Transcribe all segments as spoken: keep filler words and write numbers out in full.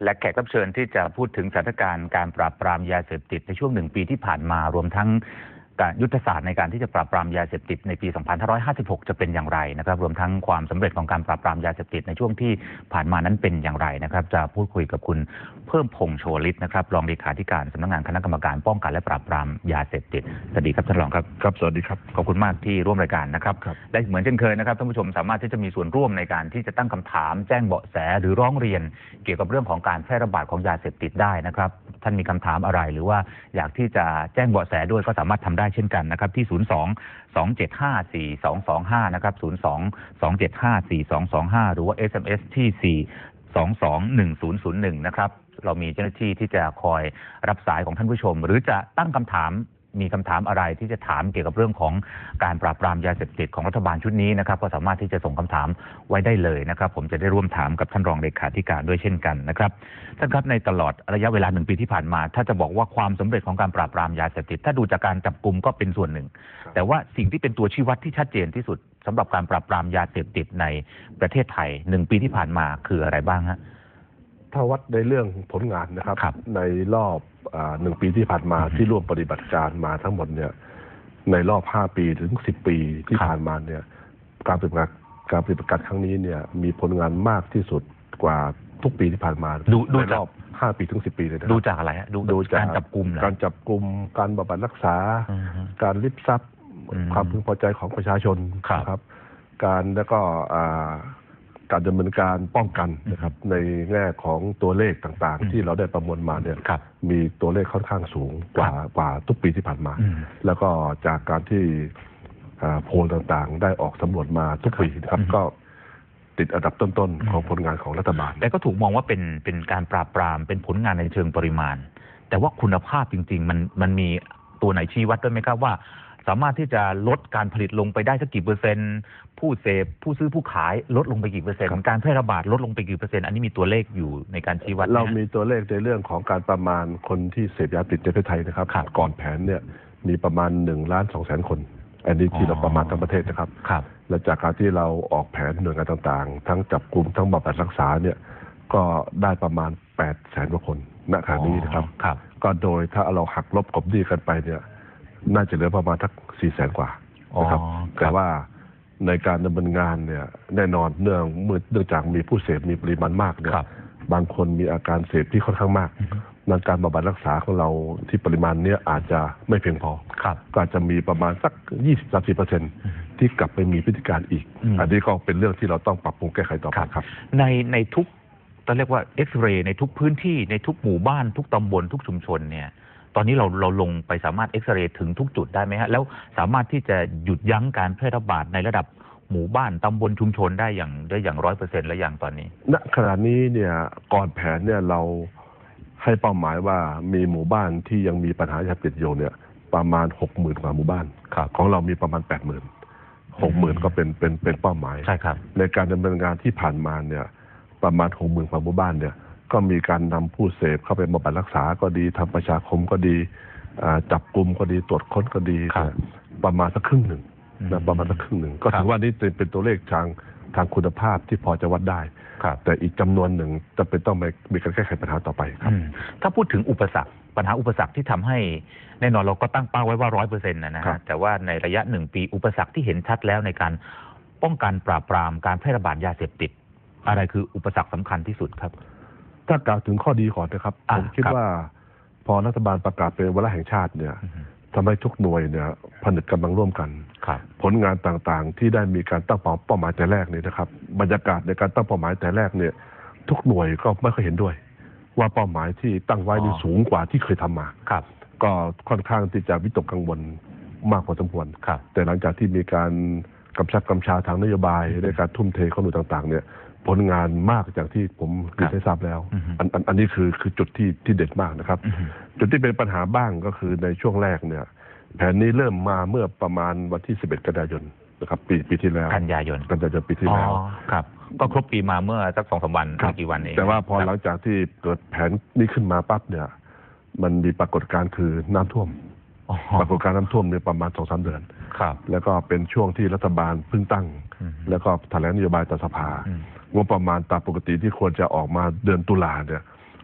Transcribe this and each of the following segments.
และแขกรับเชิญที่จะพูดถึงสถานการณ์การปราบปรามยาเสพติดในช่วงหนึ่งปีที่ผ่านมารวมทั้งการยุทธศาสตร์ในการที่จะปราบปรามยาเสพติดในปี สองพันห้าร้อยห้าสิบหก จะเป็นอย่างไรนะครับรวมทั้งความสำเร็จของการปราบปรามยาเสพติดในช่วงที่ผ่านมานั้นเป็นอย่างไรนะครับจะพูดคุยกับคุณเพิ่มพงษ์โชลิตนะครับรองเลขาธิการสำนักงานคณะกรรมการป้องกันและปราบปรามยาเสพติดสวัสดีครับท่านรองครับครับสวัสดีครับขอบคุณมากที่ร่วมรายการนะครับและเหมือนเช่นเคยนะครับท่านผู้ชมสามารถที่จะมีส่วนร่วมในการที่จะตั้งคำถามแจ้งเบาะแสหรือร้องเรียนเกี่ยวกับเรื่องของการแพร่ระบาดของยาเสพติดได้นะครับท่านมีคำถามอะไรหรือว่าอยากที่จะแจ้งเบาะแสด้วยก็สามารถทำได้เช่นกันนะครับที่ศูนย์ สอง สอง เจ็ด ห้า สี่ สอง สอง ห้านะครับศูนย์ สอง สอง เจ็ด ห้า สี่ สอง สอง ห้าหรือว่า เอส เอ็ม เอส ที่ สี่ สอง สอง หนึ่ง ศูนย์ ศูนย์ หนึ่งนะครับเรามีเจ้าหน้าที่ที่จะคอยรับสายของท่านผู้ชมหรือจะตั้งคำถามมีคำถามอะไรที่จะถามเกี่ยวกับเรื่องของการปราบปรามยาเสพติดของรัฐบาลชุดนี้นะครับก็สามารถที่จะส่งคำถามไว้ได้เลยนะครับผมจะได้ร่วมถามกับท่านรองเลขาธิการด้วยเช่นกันนะครับท่านครับในตลอดระยะเวลาหนึ่งปีที่ผ่านมาถ้าจะบอกว่าความสำเร็จของการปราบปรามยาเสพติดถ้าดูจากการจับกุมก็เป็นส่วนหนึ่งแต่ว่าสิ่งที่เป็นตัวชี้วัดที่ชัดเจนที่สุดสำหรับการปราบปรามยาเสพติดในประเทศไทยหนึ่งปีที่ผ่านมาคืออะไรบ้างฮะถ้าวัดในเรื่องผลงานนะครับในรอบหนึ่งปีที่ผ่านมาที่ร่วมปฏิบัติการมาทั้งหมดเนี่ยในรอบห้าปีถึงสิบปีที่ผ่านมาเนี่ยการปฏิบัติการปฏิบัติการครั้งนี้เนี่ยมีผลงานมากที่สุดกว่าทุกปีที่ผ่านมาในรอบห้าปีถึงสิบปีเลยนะดูจากอะไรฮะดูจากการจับกุมการจับกุมการบำบัดรักษาการริบทรัพย์ความพึงพอใจของประชาชนครับการแล้วก็การดำเนินการป้องกันนะครับในแง่ของตัวเลขต่างๆที่เราได้ประมวลมาเนี่ยมีตัวเลขค่อนข้างสูงกว่ากว่าทุกปีที่ผ่านมาแล้วก็จากการที่โพลต่างๆได้ออกสำรวจมาทุกปีนะครับก็ติดอันดับต้นๆของผลงานของรัฐบาลแต่ก็ถูกมองว่าเป็นเป็นการปราบปรามเป็นผลงานในเชิงปริมาณแต่ว่าคุณภาพจริงๆมันมันมีตัวไหนชี้วัดด้วยไหมครับว่าสามารถที่จะลดการผลิตลงไปได้สักกี่เปอร์เซ็นต์ผู้เสพผู้ซื้อผู้ขายลดลงไปกี่เปอร์เซ็นต์การแพร่ระบาดลดลงไปกี่เปอร์เซ็นต์อันนี้มีตัวเลขอยู่ในการชี้วัดเรามีตัวเลขในเรื่องของการประมาณคนที่เสพยาติดในประเทศไทยนะครับก่อนแผนเนี่ยมีประมาณหนึ่งล้านสองแสนคนอันนี้ที่เราประมาณทั้งประเทศนะครับและจากการที่เราออกแผนหน่วยงานต่างๆทั้งจับกลุ่มทั้งบำบัดรักษาเนี่ยก็ได้ประมาณแปดแสนกว่าคนณขณะนี้นะครับก็โดยถ้าเราหักลบกบหนี้กันไปเนี่ยน่าจะเหลือประมาณทักสี่แสนกว่านะครับแต่ว่าในการดำเนินงานเนี่ยแน่นอนเนื่องเนื่องจากมีผู้เสพมีปริมาณมากเนี่ยบางคนมีอาการเสพที่ค่อนข้างมากในการบำบัดรักษาของเราที่ปริมาณนี้อาจจะไม่เพียงพอก็อาจจะมีประมาณสัก ยี่สิบถึงสามสิบเปอร์เซ็นต์ ที่กลับไปมีพฤติการอีกอันนี้ก็เป็นเรื่องที่เราต้องปรับปรุงแก้ไขต่อไปครับในในทุกต้องเรียกว่าเอ็กซเรย์ในทุกพื้นที่ในทุกหมู่บ้านทุกตำบลทุกชุมชนเนี่ยตอนนี้เราเราลงไปสามารถเอ็กซเรย์ถึงทุกจุดได้ไหมฮะแล้วสามารถที่จะหยุดยั้งการแพร่ระบาดในระดับหมู่บ้านตำบลชุมชนได้อย่างได้อย่างร้อยเปอร์เซ็นต์แล้วอย่างตอนนี้ณขณะนี้เนี่ยก่อนแผนเนี่ยเราให้เป้าหมายว่ามีหมู่บ้านที่ยังมีปัญหายาเสพติดอยู่เนี่ยประมาณหกหมื่นกว่าหมู่บ้านของเรามีประมาณแปดหมื่นหกหมื่นก็เป็นเป็นเป็นเป้าหมายใช่ครับในการดำเนินงานที่ผ่านมาเนี่ยประมาณหกหมื่นกว่าหมู่บ้านเนี่ยก็มีการนำผู้เสพเข้าไปบำบัดรักษาก็ดีทำประชาคมก็ดีจับกลุ่มก็ดีตรวจค้นก็ดีประมาณสักครึ่งหนึ่งนะประมาณสักครึ่งหนึ่งก็ถือว่านี่เป็นตัวเลขทางทางคุณภาพที่พอจะวัดได้แต่อีกจำนวนหนึ่งจะเป็นต้องมีการแก้ไขปัญหาต่อไปครับถ้าพูดถึงอุปสรรคปัญหาอุปสรรคที่ทำให้แน่นอนเราก็ตั้งเป้าไว้ว่าร้อยเปอร์เซ็นต์นะฮะแต่ว่าในระยะหนึ่งปีอุปสรรคที่เห็นชัดแล้วในการป้องกันปราบปรามการแพร่ระบาดยาเสพติดอะไรคืออุปสรรคสำคัญที่สุดครับถ้ากล่าวถึงข้อดีก่อนนะครับผมคิดว่าพอรัฐบาลประกาศเป็นวาระแห่งชาติเนี่ยทำให้ทุกหน่วยเนี่ยผนึกกำลังร่วมกันผลงานต่างๆที่ได้มีการตั้งเป้าหมายแต่แรกเนี่ยนะครับบรรยากาศในการตั้งเป้าหมายแต่แรกเนี่ยทุกหน่วยก็ไม่ค่อยเห็นด้วยว่าเป้าหมายที่ตั้งไว้นี่สูงกว่าที่เคยทำมาก็ค่อนข้างที่จะวิตกกังวลมากพอสมควรแต่หลังจากที่มีการกำชับกำชาทางนโยบายในการทุ่มเทข้อมูลต่างๆเนี่ยผลงานมากจากที่ผมได้ทราบแล้วอันอันอันนี้คือคือจุดที่ที่เด็ดมากนะครับจุดที่เป็นปัญหาบ้างก็คือในช่วงแรกเนี่ยแผนนี้เริ่มมาเมื่อประมาณวันที่สิบเอ็ดกันยายนนะครับปีปีที่แล้วกันยายนกันยายนปีที่แล้วครับก็ครบปีมาเมื่อสักสองสามวันไม่กี่วันเองแต่ว่าพอหลังจากที่เกิดแผนนี้ขึ้นมาปั๊บเนี่ยมันมีปรากฏการณ์คือน้ำท่วมปรากฏการณ์น้ำท่วมในประมาณสองสามเดือนแล้วก็เป็นช่วงที่รัฐบาลเพิ่งตั้งแล้วก็แถลงนโยบายต่อสภางบประมาณตามปกติที่ควรจะออกมาเดือนตุลาเนี่ย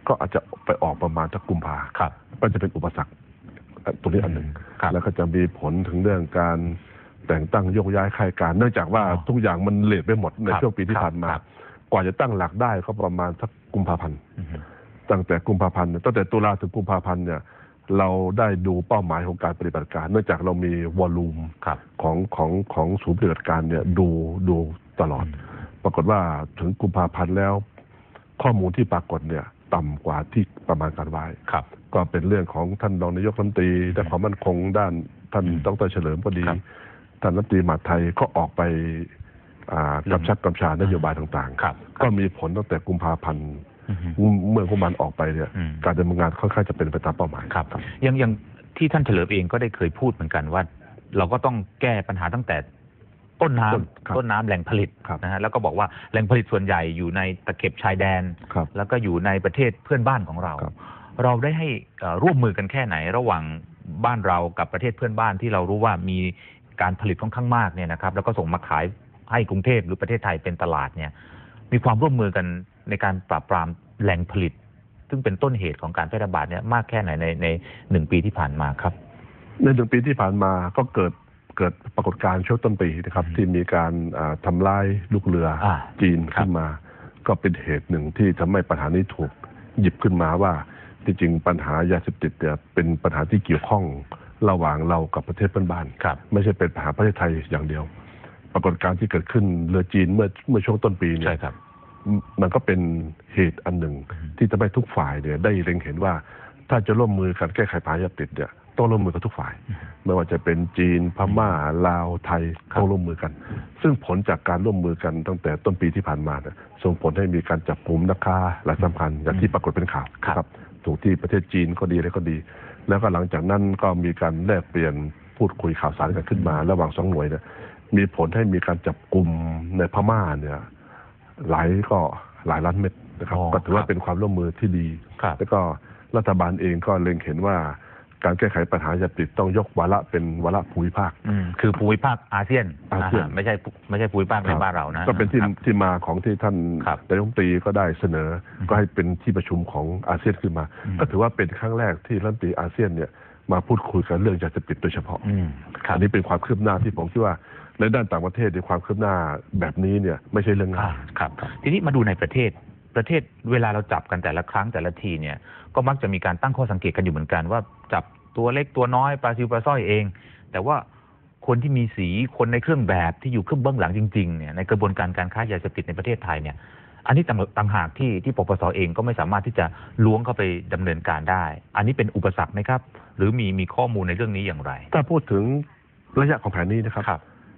ก็อาจจะไปออกประมาณสักกุมภาครับก็จะเป็นอุปสรรคตรงนี้อันหนึ่งแล้วก็จะมีผลถึงเรื่องการแต่งตั้งโยกย้ายข้าราชการเนื่องจากว่าทุกอย่างมันเลทไปหมดในช่วงปีที่ผ่านมากว่าจะตั้งหลักได้ก็ประมาณสักกุมภาพันธ์ตั้งแต่กุมภาพันธ์ตั้งแต่ตุลาถึงกุมภาพันธ์เนี่ยเราได้ดูเป้าหมายของการปฏิบัติการเนื่องจากเรามีวอลลุ่มของของของศูนย์ปฏิบัติการเนี่ยดูดูตลอดปรากฏว่าถึงกุมภาพันธ์แล้วข้อมูลที่ปรากฏเนี่ยต่ำกว่าที่ประมาณการไว้ก็เป็นเรื่องของท่านรองนายกรัฐมนตรีด้านความมั่นคงด้านท่านดร.เฉลิมก็ดีท่านรัฐมนตรีมหาดไทยก็ออกไปกำชับกำชานโยบายต่างๆก็มีผลตั้งแต่กุมภาพันธ์เมื่อกุมภาพันธ์ออกไปเนี่ยการดำเนินงานค่อนข้างจะเป็นไปตามเป้าหมายครับยังยังที่ท่านเฉลิมเองก็ได้เคยพูดเหมือนกันว่าเราก็ต้องแก้ปัญหาตั้งแต่ต้นน้ำต้นน้ำแหล่งผลิตนะฮะแล้วก็บอกว่าแหล่งผลิตส่วนใหญ่อยู่ในตะเข็บชายแดนแล้วก็อยู่ในประเทศเพื่อนบ้านของเราเราได้ให้ร่วมมือกันแค่ไหนระหว่างบ้านเรากับประเทศเพื่อนบ้านที่เรารู้ว่ามีการผลิตค่อนข้างมากเนี่ยนะครับแล้วก็ส่งมาขายให้กรุงเทพหรือประเทศไทยเป็นตลาดเนี่ยมีความร่วมมือกันในการปราบปรามแหล่งผลิตซึ่งเป็นต้นเหตุของการแพร่ระบาดเนี่ยมากแค่ไหนในในหนึ่งปีที่ผ่านมาครับในหนึ่งปีที่ผ่านมาก็เกิดเกิดปรากฏการณ์ช่วงต้นปีนะครับที่มีการทำลายลูกเรือจีนขึ้นมาก็เป็นเหตุหนึ่งที่ทำให้ปัญหานี้ถูกหยิบขึ้นมาว่าที่จริงปัญหายาเสพติดเนี่ยเป็นปัญหาที่เกี่ยวข้องระหว่างเรากับประเทศเพื่อนบ้านไม่ใช่เป็นปัญหาประเทศไทยอย่างเดียวปรากฏการณ์ที่เกิดขึ้นเรือจีนเมื่อเมื่อช่วงต้นปีเนี่ยมันก็เป็นเหตุอันหนึ่งที่ทำให้ทุกฝ่ายเนี่ยได้เล็งเห็นว่าถ้าจะร่วมมือกันแก้ไขปัญหายาเสพติดเนี่ยต้องร่วมมือกับทุกฝ่ายไม่ว่าจะเป็นจีนพม่าลาวไทยต้องร่วมมือกันซึ่งผลจากการร่วมมือกันตั้งแต่ต้นปีที่ผ่านมาเนี่ยส่งผลให้มีการจับกลุ่มนักค้ารายสำคัญอย่างที่ปรากฏเป็นข่าวครับถูกที่ประเทศจีนก็ดีอะไรก็ดีแล้วก็หลังจากนั้นก็มีการแลกเปลี่ยนพูดคุยข่าวสารกันขึ้นมาระหว่างสองหน่วยเนี่ยมีผลให้มีการจับกลุ่มในพม่าเนี่ยหลายก็หลายล้านเม็ดนะครับก็ถือว่าเป็นความร่วมมือที่ดีแล้วก็รัฐบาลเองก็เล็งเห็นว่าการแก้ไขปัญหายาเสพติดต้องยกวาระเป็นวาระภูมิภาคคือภูมิภาคอาเซียนอาเซียนไม่ใช่ไม่ใช่ภูมิภาคในบ้านเรานะก็เป็นที่ที่มาของที่ท่านนายกรัฐมนตรีก็ได้เสนอก็ให้เป็นที่ประชุมของอาเซียนขึ้นมาก็ถือว่าเป็นครั้งแรกที่รัฐมนตรีอาเซียนเนี่ยมาพูดคุยกันเรื่องยาเสพติดโดยเฉพาะอันนี้เป็นความคืบหน้าที่ผมคิดว่าในด้านต่างประเทศในความคืบหน้าแบบนี้เนี่ยไม่ใช่เรื่องง่ายครับทีนี้มาดูในประเทศประเทศเวลาเราจับกันแต่ละครั้งแต่ละทีเนี่ยก็มักจะมีการตั้งข้อสังเกตกันอยู่เหมือนกันว่าจับตัวเล็กตัวน้อยปลาซิวปลาสร้อยเองแต่ว่าคนที่มีสีคนในเครื่องแบบที่อยู่เครื่องเบื้องหลังจริงๆเนี่ยในกระบวนการการค้ายาเสพติดในประเทศไทยเนี่ยอันนี้ต่างหากที่ที่ปปส.เองก็ไม่สามารถที่จะล้วงเข้าไปดำเนินการได้อันนี้เป็นอุปสรรคไหมครับหรือมีมีข้อมูลในเรื่องนี้อย่างไรถ้าพูดถึงระยะของแผนนี้นะครับ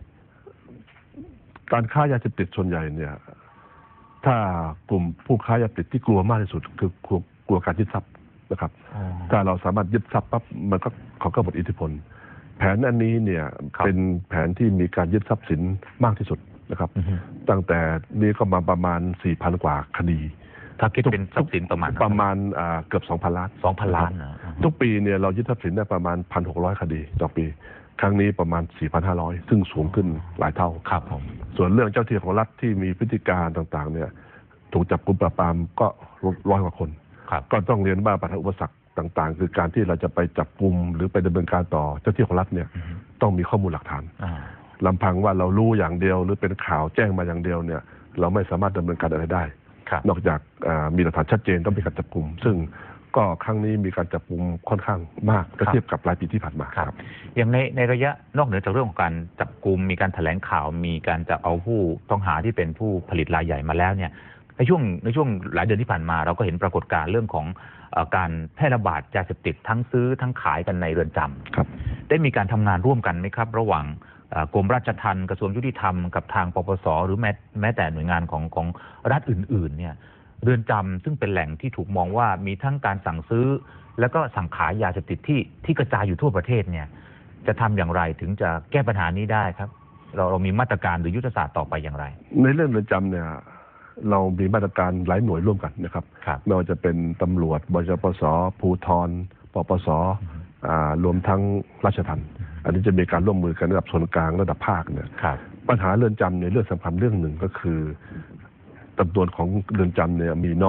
การค้ายาเสพติดส่วนใหญ่เนี่ยถ้ากลุ่มผู้ค้ายาเสพติดที่กลัวมากที่สุดคือกลัวกลัวการยึดทรัพย์นะครับถ้าเราสามารถยึดทรัพย์ปั๊บมันก็เขาก็หมดอิทธิพลแผนอันนี้เนี่ยเป็นแผนที่มีการยึดทรัพย์สินมากที่สุดนะครับตั้งแต่นี้ก็มาประมาณ สี่พัน กว่าคดีถ้าคิดเป็นทรัพย์สินประมาณประมาณเกือบ สองพัน ล้านสองพัน ล้านทุกปีเนี่ยเรายึดทรัพย์สินได้ประมาณ หนึ่งพันหกร้อย คดีต่อปีครั้งนี้ประมาณ สี่พันห้าร้อย ซึ่งสูงขึ้นหลายเท่าครับผมส่วนเรื่องเจ้าที่ของรัฐที่มีพฤติการต่างๆเนี่ยถูกจับกุมปราบปรามก็ร้อยกว่าคนก็ต้องเรียนว่าปัญหาอุปสรรคต่างๆคือการที่เราจะไปจับกุมหรือไปดำเนินการต่อเจ้าที่ของรัฐเนี่ยต้องมีข้อมูลหลักฐานลำพังว่าเรารู้อย่างเดียวหรือเป็นข่าวแจ้งมาอย่างเดียวเนี่ยเราไม่สามารถดำเนินการอะไรได้นอกจากมีหลักฐานชัดเจนต้องมีการจับกุมซึ่งก็ครั้งนี้มีการจับกุมค่อนข้างมากเทียบกับรายปีที่ผ่านมาครับอย่างในในระยะนอกเหนือจากเรื่องของการจับกุมมีการแถลงข่าวมีการจะเอาผู้ต้องหาที่เป็นผู้ผลิตรายใหญ่มาแล้วเนี่ยในช่วงในช่วงหลายเดือนที่ผ่านมาเราก็เห็นปรากฏการณ์เรื่องของการแพร่ระบาดยาเสพติดทั้งซื้อทั้งขายกันในเรือนจำครับได้มีการทำงานร่วมกันไหมครับระหว่างกรมราชทัณฑ์กระทรวงยุติธรรมกับทางปปส.หรือแม้แม้แต่หน่วยงานของของรัฐอื่นๆเนี่ยเรือนจำซึ่งเป็นแหล่งที่ถูกมองว่ามีทั้งการสั่งซื้อแล้วก็สั่งขายยาเสพติดที่ที่กระจายอยู่ทั่วประเทศเนี่ยจะทำอย่างไรถึงจะแก้ปัญหานี้ได้ครับเราเรามีมาตรการหรือยุทธศาสตร์ต่อไปอย่างไรในเรื่องเรือนจำเนี่ยเรามีมาตรการหลายหน่วยร่วมกันนะครับไม่ว่าจะเป็นตำรวจบจปส.ภูธรปปส.รวมทั้งราชทัณฑ์อันนี้จะมีการร่วมมือกันระดับส่วนกลางระดับภาคเนี่ยปัญหาเรือนจำในเรื่องสำคัญเรื่องหนึ่งก็คือจำนวนของเรือนจำเนี่ยมีน้อย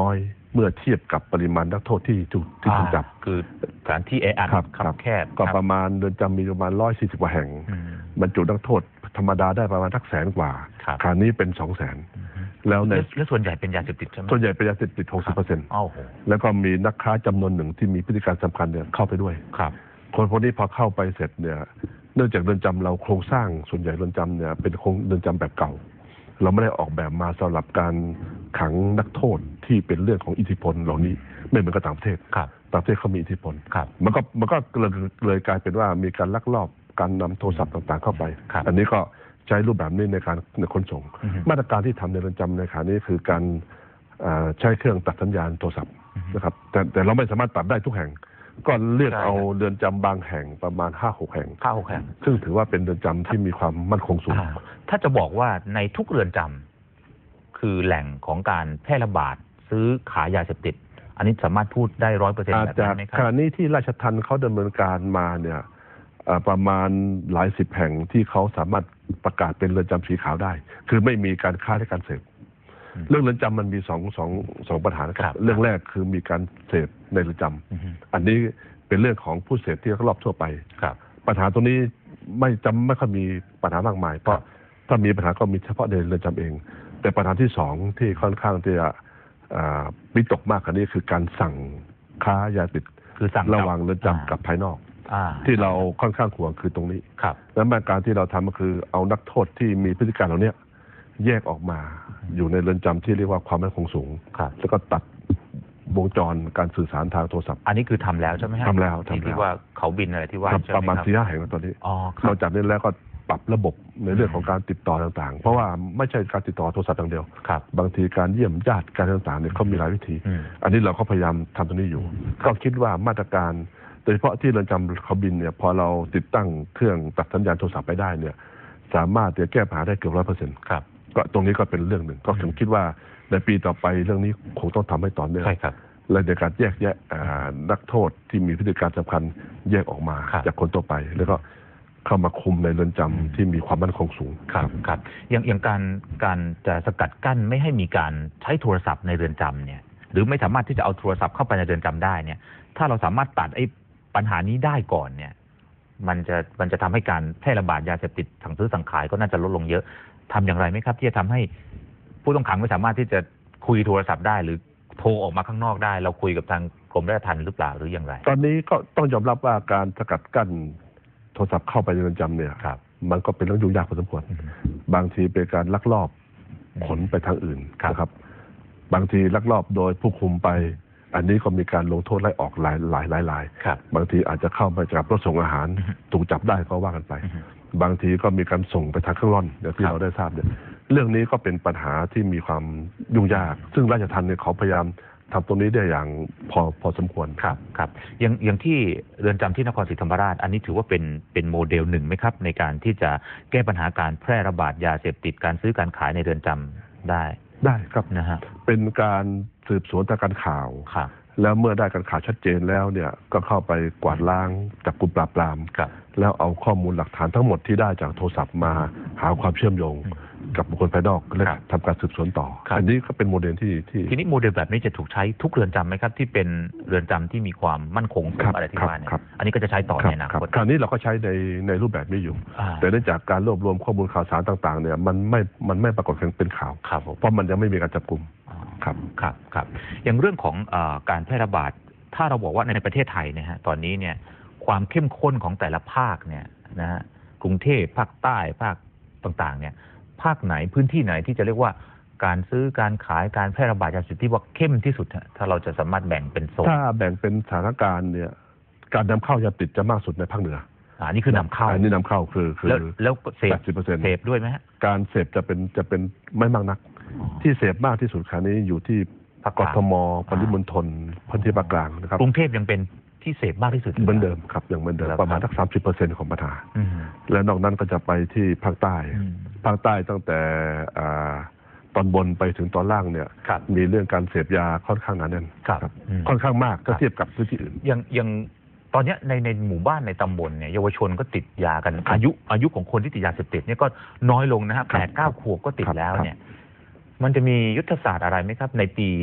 เมื่อเทียบกับปริมาณนักโทษที่ถูกที่ถูกจับคือสถานที่แออัดคับแคบก็ประมาณเรือนจำมีประมาณร้อยสี่สิบกว่าแห่งบรรจุนักโทษธรรมดาได้ประมาณทักแสนกว่าคราวนี้เป็นสองแสนแล้วในและส่วนใหญ่เป็นยาเสพติดใช่ไหมส่วนใหญ่เป็นยาเสพติดหกสิบเปอร์เซ็นต์แล้วก็มีนักค้าจำนวนหนึ่งที่มีพฤติการสำคัญเนี่ยเข้าไปด้วยครับคนพวกนี้พอเข้าไปเสร็จเนี่ยเนื่องจากเรือนจำเราโครงสร้างส่วนใหญ่เรือนจำเนี่ยเป็นโครงเรือนจำแบบเก่าเราไม่ได้ออกแบบมาสำหรับการขังนักโทษที่เป็นเรื่องของอิทธิพลเหล่านี้ไม่เหมือนกับต่างประเทศต่างประเทศเขามีอิทธิพลมันก็มันก็เลยเลยกลายเป็นว่ามีการลักลอบการนำโทรศัพท์ต่างๆเข้าไปอันนี้ก็ใช้รูปแบบนี้ในการในขนส่งมาตรการที่ทำในเรือนจำในขณะนี้คือการใช้เครื่องตัดสัญญาณโทรศัพท์นะครับแต่แต่เราไม่สามารถตัดได้ทุกแห่งก็เลือกเอาเรือนจำบางแห่งประมาณห้าหกแห่งห้าหกแห่งซึ่งถือว่าเป็นเรือนจำที่มีความมั่นคงสูงถ้าจะบอกว่าในทุกเรือนจำคือแหล่งของการแพร่ระบาดซื้อขายยาเสพติดอันนี้สามารถพูดได้ร้อยเปอร์เซ็นต์แบบนั้นไหมครับขณะนี้ที่ราชทัณฑ์เขาดำเนินการมาเนี่ยประมาณหลายสิบแห่งที่เขาสามารถประกาศเป็นเรือนจำสีขาวได้คือไม่มีการค้าและการเสพเรื่องเรือนจำมันมีสองสองสองปัญหาครับเรื่องแรกคือมีการเสพในเรือนจำอันนี้เป็นเรื่องของผู้เสพที่รอบทั่วไปปัญหาตรงนี้ไม่จำไม่ค่อยมีปัญหามากมายเพราะถ้ามีปัญหาก็มีเฉพาะในเรือนจำเองแต่ปัญหาที่สองที่ค่อนข้างที่จะวิตกมากกว่านี้คือการสั่งค้ายาติดคือสั่งระหว่างเรือนจำกับภายนอกที่เราค่อนข้างห่วงคือตรงนี้และมาตรการที่เราทำก็คือเอานักโทษที่มีพฤติการเหล่านี้แยกออกมาอยู่ในเรือนจำที่เรียกว่าความมั่นคงสูงแล้วก็ตัดวงจรการสื่อสารทางโทรศัพท์อันนี้คือทำแล้วใช่ไหมฮะทำแล้วทำแล้วที่ว่าเขาบินอะไรที่ว่าประมาณสี่ห้าแห่งตอนนี้นอกจากนี้แล้วก็ปรับระบบในเรื่องของการติดต่อต่างๆเพราะว่าไม่ใช่การติดต่อโทรศัพท์อย่างเดียวบางทีการเยี่ยมญาติการต่างๆเนี่ยเขามีหลายวิธีอันนี้เราก็พยายามทำตรงนี้อยู่ก็คิดว่ามาตรการโดยเฉพาะที่เรือนจำเขาบินเนี่ยพอเราติดตั้งเครื่องตัดสัญญาณโทรศัพท์ไปได้เนี่ยสามารถจะแก้ปัญหาได้เกือบร้อยเปอร์เซ็นต์ก็ตรงนี้ก็เป็นเรื่องหนึ่งก็ถึงคิดว่าในปีต่อไปเรื่องนี้คงต้องทำให้ต่อเนื่องและในการแยกแยะนักโทษที่มีพฤติการสำคัญแยกออกมาจากคนทั่วไปแล้วก็เข้ามาคุมในเรือนจำที่มีความมั่นคงสูงครับครับอย่างอย่างการการจะสกัดกั้นไม่ให้มีการใช้โทรศัพท์ในเรือนจำเนี่ยหรือไม่สามารถที่จะเอาโทรศัพท์เข้าไปในเรือนจำได้เนี่ยถ้าเราสามารถตัดไอ้ปัญหานี้ได้ก่อนเนี่ยมันจะมันจะทำให้การแพร่ระบาดยาเสพติดสั่งซื้อสั่งขายก็น่าจะลดลงเยอะทำอย่างไรไหมครับที่จะทำให้ผู้ต้องขังไม่สามารถที่จะคุยโทรศัพท์ได้หรือโทรออกมาข้างนอกได้เราคุยกับทางกรมราชทัณฑ์หรือเปล่าหรืออย่างไรตอนนี้ก็ต้องยอมรับว่าการสกัดกั้นโทรศัพท์เข้าไปในเรือนจำเนี่ยมันก็เป็นเรื่องยุ่งยากพอสมควรบางทีเป็นการลักลอบขนไปทางอื่นนะครับบางทีลักลอบโดยผู้คุมไปอันนี้ก็มีการลงโทษไล่ออกหลายหลายหลายหลายบางทีอาจจะเข้ามาจากรถส่งอาหารถูกจับได้ก็ว่ากันไปบางทีก็มีการส่งไปทางเครื่องร่อนอย่างที่เราได้ทราบเนี่ยเรื่องนี้ก็เป็นปัญหาที่มีความยุ่งยากซึ่งราชทัณฑ์เนี่ยเขาพยายามทำตรงนี้ได้อย่างพอพอสมควรครับครับอย่างอย่างที่เรือนจำที่นครศรีธรรมราชอันนี้ถือว่าเป็นเป็นโมเดลหนึ่งไหมครับในการที่จะแก้ปัญหาการแพร่ระบาดยาเสพติดการซื้อการขายในเรือนจำได้ได้ครับนะฮะเป็นการสืบสวนทางการข่าวแล้วเมื่อได้การข่าวชัดเจนแล้วเนี่ยก็เข้าไปกวาดล้างจับกุมปราบปรามแล้วเอาข้อมูลหลักฐานทั้งหมดที่ได้จากโทรศัพท์มาหาความเชื่อมโยงกับบุคคลภายนอกและทำการสืบสวนต่ออันนี้ก็เป็นโมเดลที่ที่ทีนี้โมเดลแบบนี้จะถูกใช้ทุกเรือนจำไหมครับที่เป็นเรือนจำที่มีความมั่นคงสูงอะไรที่ว่าเนี่ยอันนี้ก็จะใช้ต่อในอนาคตคราวนี้เราก็ใช้ในในรูปแบบนี้อยู่แต่เนื่องจากการรวบรวมข้อมูลข่าวสารต่างๆเนี่ยมันไม่มันไม่ปรากฏเป็นข่าวเพราะมันยังไม่มีการจับกุมครับครับครับอย่างเรื่องของการแพร่ระบาดถ้าเราบอกว่าในประเทศไทยเนี่ยฮะตอนนี้เนี่ยความเข้มข้นของแต่ละภาคเนี่ยนะฮะกรุงเทพภาคใต้ภาคต่างๆเนี่ยภาคไหนพื้นที่ไหนที่จะเรียกว่าการซื้อการขายการแพร่ระบาดยาเสพติดที่ว่าเข้มที่สุดถ้าเราจะสามารถแบ่งเป็นโซนถ้าแบ่งเป็นสถานการณ์เนี่ยการนำเข้ายาติดจะมากสุดในภาคเหนืออันนี้คือนำเข้าอันนี้นำเข้าคือคือแล้วเสพเสพด้วยไหมฮะการเสพจะเป็นจะเป็นไม่มากนักที่เสพมากที่สุดคราวนี้อยู่ที่กทมปริมณฑลพื้นที่ภาคกลางนะครับกรุงเทพยังเป็นที่เสพมากที่สุดเหมือนเดิมครับยังเหมือนเดิมประมาณสักสามสิบเปอร์เซ็นต์ของปัญหาและนอกนั้นก็จะไปที่ภาคใต้ภาคใต้ตั้งแต่ตอนบนไปถึงตอนล่างเนี่ยมีเรื่องการเสพยาค่อนข้างหนาแน่นค่อนข้างมากถ้าเทียบกับพื้นที่อื่นยังยังตอนนี้ในในหมู่บ้านในตำบลเนี่ยเยาวชนก็ติดยากันอายุอายุของคนที่ติดยาเสพติดเนี่ยก็น้อยลงนะฮะแปดเก้าขวบก็ติดแล้วเนี่ยมันจะมียุทธศาสตร์อะไรไหมครับในปี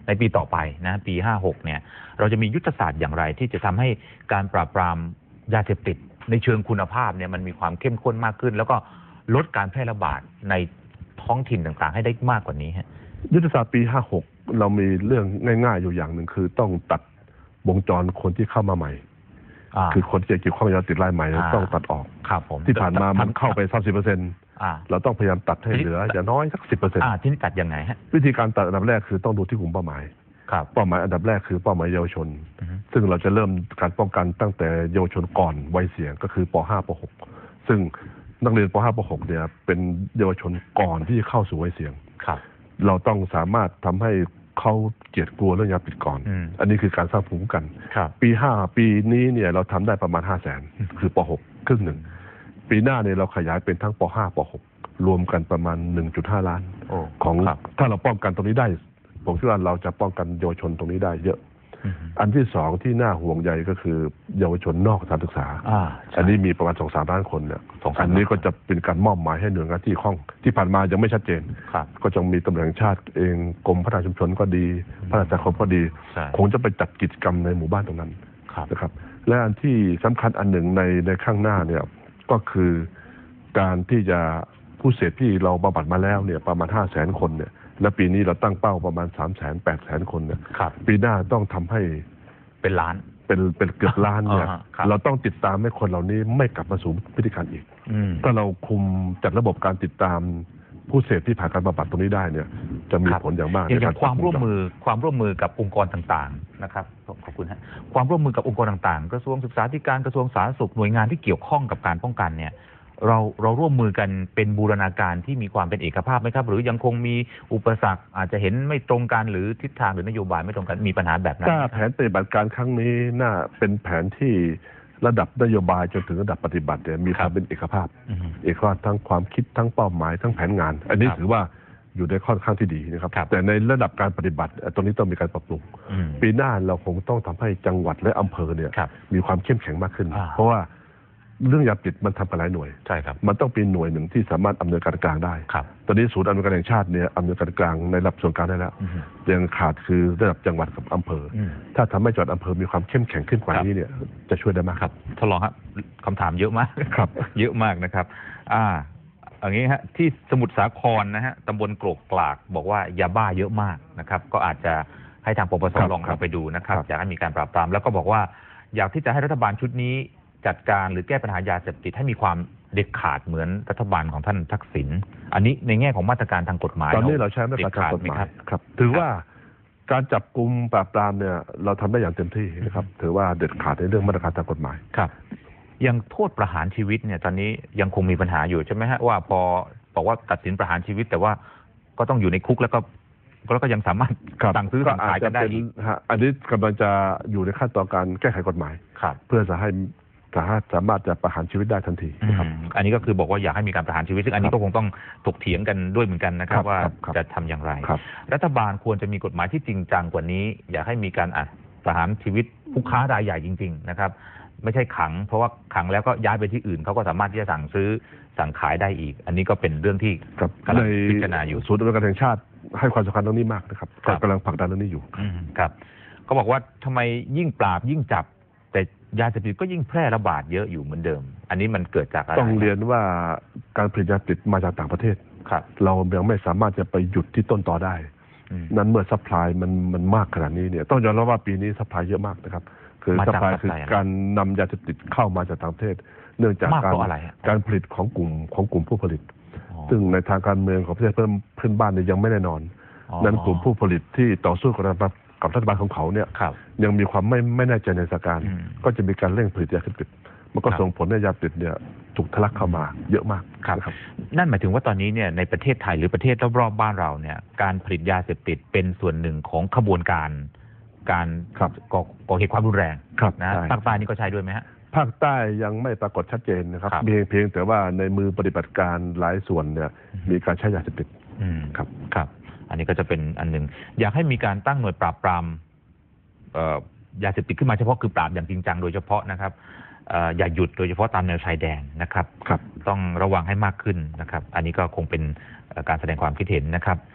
ในปีต่อไปนะปีห้าหกเนี่ยเราจะมียุทธศาสตร์อย่างไรที่จะทำให้การปราบปรามยาเสพติดในเชิงคุณภาพเนี่ยมันมีความเข้มข้นมากขึ้นแล้วก็ลดการแพร่ระบาดในท้องถิ่นต่างๆให้ได้มากกว่านี้ฮะยุทธศาสตร์ปีห้าหกเรามีเรื่องง่ายๆอยู่อย่างหนึ่งคือต้องตัดวงจรคนที่เข้ามาใหม่คือคนที่เกี่ยวข้องยาติดรายใหม่ต้องตัดออกครับผมที่ผ่านมามันเข้าไปสามสิบเปอร์เซ็นต์เราต้องพยายามตัดให้เหลืออย่างน้อยสักสิบเปอร์เซ็นต์ที่นี่ตัดยังไงฮะวิธีการตัดอันดับแรกคือต้องดูที่กลุ่มเป้าหมายเป้าหมายอันดับแรกคือเป้าหมายเยาวชนซึ่งเราจะเริ่มการป้องกันตั้งแต่เยาวชนก่อนวัยเสี่ยงก็คือป ห้า ป หกซึ่งนักเรียนป ห้า ป หกเนี่ยเป็นเยาวชนก่อนที่จะเข้าสู่วัยเสี่ยงเราต้องสามารถทำให้เขาเกลียดกลัวเรื่องยาผิดก่อนอันนี้คือการสร้างภูมิคุ้มกันปีห้าปีนี้เนี่ยเราทำได้ประมาณห้าแสนคือป หกครึ่งหนึ่งปีหน้าเนี่ยเราขยายเป็นทั้งป ห้า ป หกรวมกันประมาณ หนึ่งจุดห้า ล้านของถ้าเราป้องกันตรงนี้ได้ผมคิดว่าเราจะป้องกันเยาวชนตรงนี้ได้เยอะอันที่สองที่น่าห่วงใยก็คือเยาวชนนอกสถานศึกษาอันนี้มีประมาณสองสามล้านคนเนี่ยอันนี้ก็จะเป็นการมอบหมายให้หน่วยงานที่ข้องที่ผ่านมายังไม่ชัดเจนก็จะมีตำรวจแห่งชาติเองกรมพัฒนาชุมชนก็ดีพัฒนาสังคมก็ดีคงจะไปจัดกิจกรรมในหมู่บ้านตรงนั้นนะครับและอันที่สำคัญอันหนึ่งในในข้างหน้าเนี่ยก็คือการที่จะผู้เสพที่เราบำบัดมาแล้วเนี่ยประมาณห้าแสนคนเนี่ยและปีนี้เราตั้งเป้าประมาณสามแสนแปดแสนคนเนี่ยปีหน้าต้องทำให้เป็นล้านเป็นเป็นเกือบล้านเนี่ยเราต้องติดตามให้คนเหล่านี้ไม่กลับมาสู่พฤติกรรมอีกถ้าเราคุมจัดระบบการติดตามผู้เสพที่ผ่านการบำบัดตรงนี้ได้เนี่ยจะมีผลอย่างมากอย่างความร่วมมือความร่วมมือกับองค์กรต่างๆนะครับขอบคุณฮะความร่วมมือกับองค์กรต่างๆกระทรวงศึกษาธิการกระทรวงสาธารณสุขหน่วยงานที่เกี่ยวข้องกับการป้องกันเนี่ยเราเราร่วมมือกันเป็นบูรณาการที่มีความเป็นเอกภาพไหมครับหรือยังคงมีอุปสรรคอาจจะเห็นไม่ตรงกันหรือทิศทางหรือนโยบายไม่ตรงกันมีปัญหาแบบนั้นถ้าแผนปฏิบัติการครั้งนี้น่าเป็นแผนที่ระดับนโยบายจนถึงระดับปฏิบัติเนี่ยมีความเป็นเอกภาพเอกภาพทั้งความคิดทั้งเป้าหมายทั้งแผนงานอันนี้ถือว่าอยู่ในค่อนข้างที่ดีนะครับแต่ในระดับการปฏิบัติตรงนี้ต้องมีการปรับปรุงปีหน้าเราคงต้องทำให้จังหวัดและอำเภอเนี่ยมีความเข้มแข็งมากขึ้นเพราะว่าเรื่องยาติดมันทำกันหลายหน่วยใช่ครับมันต้องเป็นหน่วยหนึ่งที่สามารถอำนวยการกลางได้ครับตอนนี้ศูนย์อำนวยการแห่งชาติเนี่ยอำนวยการกลางในระดับส่วนกลางได้แล้วยังขาดคือระดับจังหวัดกับอำเภอถ้าทำให้จังหวัดอำเภอมีความเข้มแข็งขึ้นกว่านี้เนี่ยจะช่วยได้มากครับท่านรองครับคำถามเยอะมากครับเยอะมากนะครับอ่าอย่างนี้ฮะที่สมุทรสาครนะฮะตำบลโกรกกลากบอกว่ายาบ้าเยอะมากนะครับก็อาจจะให้ทางปปสลองไปดูนะครับอยากให้มีการปราบปรามแล้วก็บอกว่าอยากที่จะให้รัฐบาลชุดนี้จัดการหรือแก้ปัญหายาเสพติดให้มีความเด็ดขาดเหมือนรัฐบาลของท่านทักษิณอันนี้ในแง่ของมาตรการทางกฎหมายตอนนี้เราใช้มาตรการทางกฎหมายครับถือว่าการจับกุมปราบปรามเนี่ยเราทำได้อย่างเต็มที่นะครับถือว่าเด็ดขาดในเรื่องมาตรการทางกฎหมายครับยังโทษประหารชีวิตเนี่ยตอนนี้ยังคงมีปัญหาอยู่ใช่ไหมฮะว่าพอบอกว่าตัดสินประหารชีวิตแต่ว่าก็ต้องอยู่ในคุกแล้วก็แล้วก็ยังสามารถสั่งซื้อสั่งขายกันได้อีกอันนี้กำลังจะอยู่ในขั้นตอนการแก้ไขกฎหมายเพื่อจะให้สามารถจะประหารชีวิตได้ทันทีครับอันนี้ก็คือบอกว่าอยากให้มีการประหารชีวิตซึ่งอันนี้ก็คงต้องถกเถียงกันด้วยเหมือนกันนะครับว่าจะทำอย่างไรรัฐบาลควรจะมีกฎหมายที่จริงจังกว่านี้อยากให้มีการประหารชีวิตผู้ค้ารายใหญ่จริงๆนะครับไม่ใช่ขังเพราะว่าขังแล้วก็ย้ายไปที่อื่นเขาก็สามารถที่จะสั่งซื้อสั่งขายได้อีกอันนี้ก็เป็นเรื่องที่กำลังพิจารณาอยู่ศูนย์อำนวยการแห่งชาติให้ความสำคัญตรงนี้มากนะครับกำลังผลักดันเรื่องนี้อยู่ครับเขาบอกว่าทำไมยิ่งปราบยิ่งจับแต่ยาเสพติดก็ยิ่งแพร่ระบาดเยอะอยู่เหมือนเดิมอันนี้มันเกิดจากอะไรต้องเรียนว่าการผลิตยาเสพติดมาจากต่างประเทศเรายังไม่สามารถจะไปหยุดที่ต้นตอได้นั้นเมื่อซัพพลายมันมันมากขนาดนี้เนี่ยต้องยอมรับว่าปีนี้ซัพพลายเยอะมากนะครับคือซัพพลายคือการนำยาเสพติดเข้ามาจากต่างประเทศเนื่องจากการการผลิตของกลุ่มของกลุ่มผู้ผลิตซึ่งในทางการเมืองของประเทศเพื่อนเพื่อนบ้านเนี่ยยังไม่แน่นอนนั้นกลุ่มผู้ผลิตที่ต่อสู้กับกับรัฐบาลของเขาเนี่ยยังมีความไม่ไม่แน่ใจในสถานการณ์ก็จะมีการเร่งผลิตยาเสพติดมันก็ส่งผลให้ยาเสพติดเนี่ยถูกทะลักเข้ามาเยอะมากครับนั่นหมายถึงว่าตอนนี้เนี่ยในประเทศไทยหรือประเทศรอบๆบ้านเราเนี่ยการผลิตยาเสพติดเป็นส่วนหนึ่งของขบวนการการก่อเหตุความรุนแรงนะภาคใต้นี่ก็ใช่ด้วยไหมฮะภาคใต้ยังไม่ปรากฏชัดเจนนะครับเพียงเพียงแต่ว่าในมือปฏิบัติการหลายส่วนเนี่ยมีการใช้ยาเสพติดครับครับอันนี้ก็จะเป็นอันหนึ่งอยากให้มีการตั้งหน่วยปราบปรามยาเสพติดขึ้นมาเฉพาะคือปราบอย่างจริงจังโดยเฉพาะนะครับอย่าหยุดโดยเฉพาะตามแนวชายแดนนะครับต้องระวังให้มากขึ้นนะครับอันนี้ก็คงเป็นการแสดงความคิดเห็นนะครับ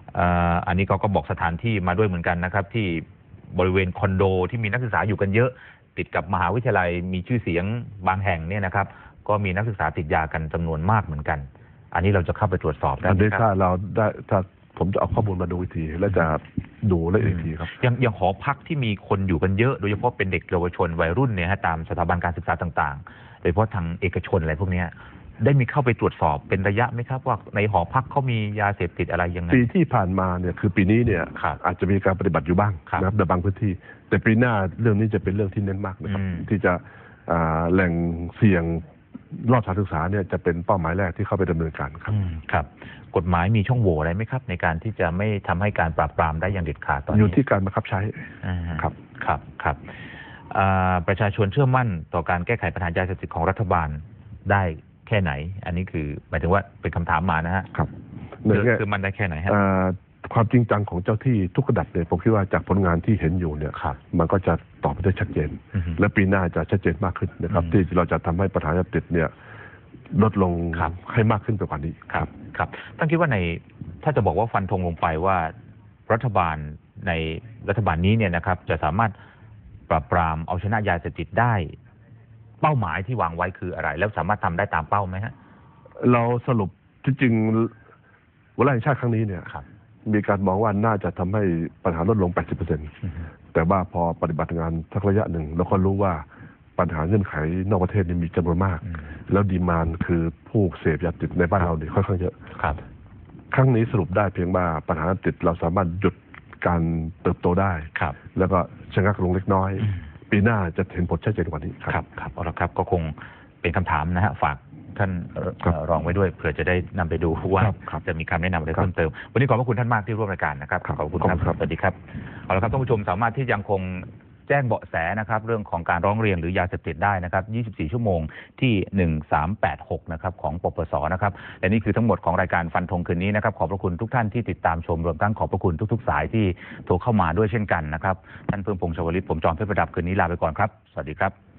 อันนี้เขาก็บอกสถานที่มาด้วยเหมือนกันนะครับที่บริเวณคอนโดที่มีนักศึกษาอยู่กันเยอะติดกับมหาวิทยาลัยมีชื่อเสียงบางแห่งเนี่ยนะครับก็มีนักศึกษาติดยากันจำนวนมากเหมือนกันอันนี้เราจะเข้าไปตรวจสอบได้ไหมครับอันนี้ถ้าเราได้ถ้าผมจะเอาข้อมูลมาดูอีกทีและจะดูละเอียดอีกทีครับอย่างอย่างหอพักที่มีคนอยู่กันเยอะโดยเฉพาะเป็นเด็กเยาวชนวัยรุ่นเนี่ยฮะตามสถาบันการศึกษาต่างๆโดยเฉพาะทางเอกชนอะไรพวกนี้ได้มีเข้าไปตรวจสอบเป็นระยะไหมครับว่าในหอพักเขามียาเสพติดอะไรยังไงปีที่ผ่านมาเนี่ยคือปีนี้เนี่ยอาจจะมีการปฏิบัติอยู่บ้างนะครับในบางพื้นที่แต่ปีหน้าเรื่องนี้จะเป็นเรื่องที่เน้นมากนะครับที่จะแหล่งเสี่ยงรอบสถานศึกษาเนี่ยจะเป็นเป้าหมายแรกที่เข้าไปดำเนินการครับครับกฎหมายมีช่องโหว่อะไรไหมครับในการที่จะไม่ทำให้การปราบปรามได้อย่างเด็ดขาดตอนนี้อยู่ที่การบังคับใช้ครับครับครับประชาชนเชื่อมั่นต่อการแก้ไขปัญหายาเสพติดของรัฐบาลได้แค่ไหนอันนี้คือหมายถึงว่าเป็นคำถามมานะฮะครับคือมันได้แค่ไหนฮะความจริงจังของเจ้าที่ทุกระดับเนี่ยผมคิดว่าจากผลงานที่เห็นอยู่เนี่ยมันก็จะตอบได้ชัดเจนและปีหน้าจะชัดเจนมากขึ้นนะครับที่เราจะทำให้ปัญหายาเสพติดเนี่ยลดลงให้มากขึ้นไปกว่านี้ครับครับท่านคิดว่าในถ้าจะบอกว่าฟันธงลงไปว่ารัฐบาลในรัฐบาลนี้เนี่ยนะครับจะสามารถปราบปรามเอาชนะยาเสพติดได้เป้าหมายที่วางไว้คืออะไรแล้วสามารถทำได้ตามเป้าไหมฮะเราสรุปจริงๆวาระแห่งชาติครั้งนี้เนี่ยมีการมองว่าน่าจะทำให้ปัญหาลดลง แปดสิบเปอร์เซ็นต์ แต่ว่าพอปฏิบัติงานสักระยะหนึ่งเราก็รู้ว่าปัญหาเงื่อนไขนอกประเทศนี่มีจำนวนมากแล้วดีมานด์คือผู้เสพยาติดในบ้านเราเนี่ยค่อนข้างเยอะครั้งนี้สรุปได้เพียงว่าปัญหาติดเราสามารถหยุดการเติบโตได้แล้วก็ชะงักลงเล็กน้อยปีหน้าจะเห็นผลชัดเจนกว่านี้ครับครับเอาละครับก็คงเป็นคำถามนะฮะฝากท่านรองไว้ด้วยเผื่อจะได้นำไปดูว่าจะมีคำแนะนำอะไรเพิ่มเติมวันนี้ขอบพระคุณท่านมากที่ร่วมรายการนะครับขอบคุณครับสวัสดีครับเอาละครับท่านผู้ชมสามารถที่ยังคงแจ้งเบาะแสนะครับเรื่องของการร้องเรียนหรือยาเสพติดได้นะครับยี่สิบสี่ชั่วโมงที่หนึ่งสามแปดหกนะครับของปปสนะครับและนี่คือทั้งหมดของรายการฟันธงคืนนี้นะครับขอบพระคุณทุกท่านที่ติดตามชมรวมทั้งขอบพระคุณทุกๆสายที่โทรเข้ามาด้วยเช่นกันนะครับท่านเพิ่มพงษ์ชวลิตผมจอมเพชรประดับคืนนี้ลาไปก่อนครับสวัสดีครับ